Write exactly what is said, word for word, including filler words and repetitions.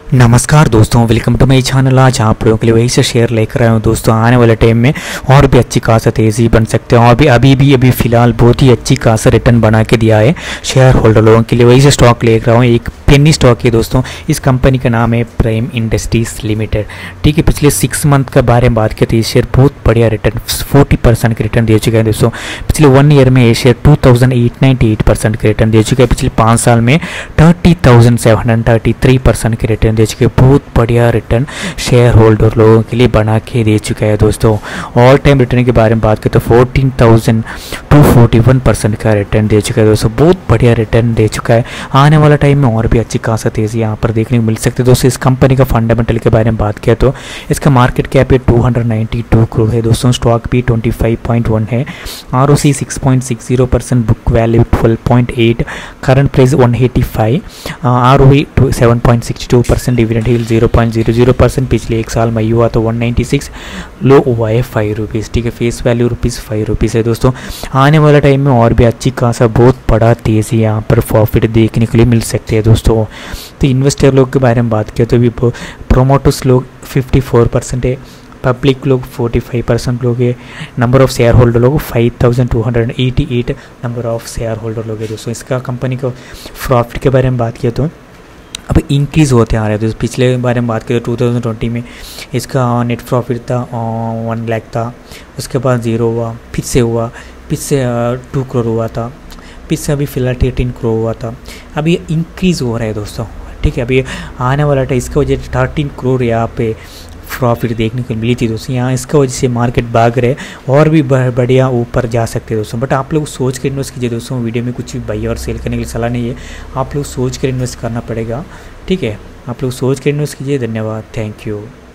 नमस्कार दोस्तों, welcome to my channel. आज आप लोगों के लिए वही से शेयर लेकर आया हूँ दोस्तों। आने वाले टाइम में और भी अच्छी खासा तेज़ी बन सकते हैं और भी अभी भी अभी फ़िलहाल बहुत ही अच्छी खासा रिटर्न बना के दिया है शेयर होल्डर लोगों के लिए। वही से स्टॉक लेकर आया हूँ, एक पेनी स्टॉक है दोस्तों। इस कंपनी का नाम है प्राइम इंडस्ट्रीज लिमिटेड। ठीक है, पिछले सिक्स मंथ के बारे में बात करते हैं, शेयर बहुत बढ़िया रिटर्न फोर्टी परसेंट के रिटर्न दे चुका है दोस्तों। पिछले वन ईयर में ये share two thousand eight ninety eight percent के रिटर्न दे चुका है। पिछले पाँच साल में thirty thousand seven hundred thirty three percent के रिटर्न दे चुके हैं। बहुत बढ़िया रिटर्न शेयर होल्डर लोगों के लिए बना के दे चुका है दोस्तों। ऑल टाइम रिटर्न के बारे में बात करें तो fourteen thousand two forty one percent का रिटर्न दे चुका है दोस्तों। बहुत बढ़िया रिटर्न दे चुका है। आने वाला टाइम में और भी अच्छी खासा तेज़ी यहाँ पर देखने को मिल सकती है दोस्तों। इस कंपनी का फंडामेंटल के बारे में बात किया तो इसका मार्केट कैप है टू नाइन्टी टू करोड़ है दोस्तों। स्टॉक भी ट्वेंटी फाइव पॉइंट वन है। R O C six point six zero percent, book value twelve point eight, current price one eighty five, R O E seven point six two percent, dividend yield zero point zero zero percent. पिछले एक साल में हुआ तो one ninety six, लो हुआ है five rupees. ठीक है, face value rupees five rupees है दोस्तों। आने वाला टाइम में और भी अच्छी खासा बहुत बड़ा तेज़ी यहाँ पर प्रॉफिट देखने के लिए मिल सकते हैं दोस्तों। तो इन्वेस्टर लोग के बारे में बात किया तो भी प्रोमोटर्स लोग फिफ्टी फोर परसेंट है, पब्लिक लोग फोर्टी फाइव परसेंट लोग है, नंबर ऑफ शेयर होल्डर लोग five thousand two hundred eighty eight number of share holder लोग है दोस्तों। इसका कंपनी का प्रॉफिट के बारे में बात किया तो अब इंक्रीज़ होते आ रहे हैं दोस्तों। पिछले बारे में बात करें तो टू थाउजेंड ट्वेंटी में इसका नेट प्रॉफिट था वन लाख था, उसके बाद ज़ीरो हुआ, फिर से हुआ, फिर से टू करोड़ हुआ था, फिर से अभी फिलहाल एटीन करोड़ हुआ था। अभी ये इंक्रीज़ हो रहा है दोस्तों। ठीक है, अभी आने वाला था, इसका वजह से थर्टीन करोड़ यहाँ पे प्रॉफिट देखने को मिली थी दोस्तों। यहाँ इसका वजह से मार्केट भाग रहे और भी बढ़िया ऊपर जा सकते हैं दोस्तों। बट आप लोग सोच कर इन्वेस्ट कीजिए दोस्तों। वीडियो में कुछ भी बाई और सेल करने के लिए सलाह नहीं है, आप लोग सोच कर इन्वेस्ट करना पड़ेगा। ठीक है, आप लोग सोच कर इन्वेस्ट कीजिए। धन्यवाद, थैंक यू।